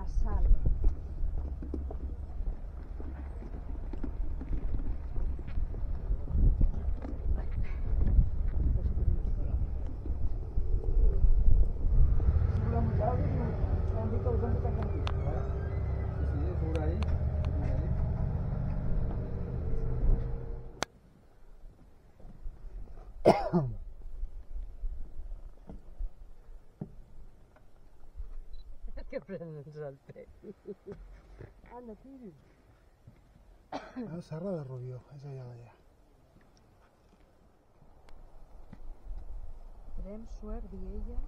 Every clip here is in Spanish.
la sal. Que prens el pet. Anda, tiri. La Serra de Rubió, és allà d'allà. Bremswer, Viella,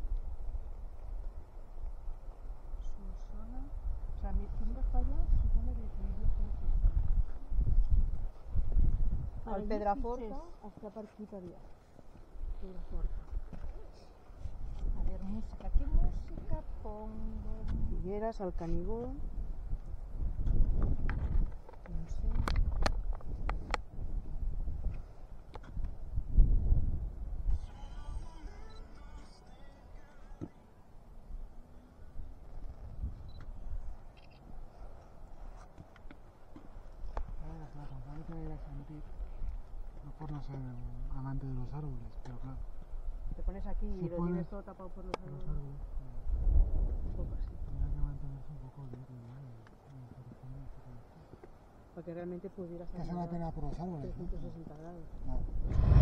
Solsona. O sea, si miras para allá, se pone de Viella con Solsona. El Pedraforca està per aquí per allà. Pedraforca. A ver, música. ¿Qué música pongo? Figueras, al Canigó. No sé. La campanita de la Santit. No por no ser amante de los árboles, pero claro. Te pones aquí y lo pone tienes todo tapado por los árboles. Un poco así. Tendría que mantenerse un poco libre, ¿no? Para que realmente pudieras Que es una pena por los árboles, ¿no? 360 grados. No.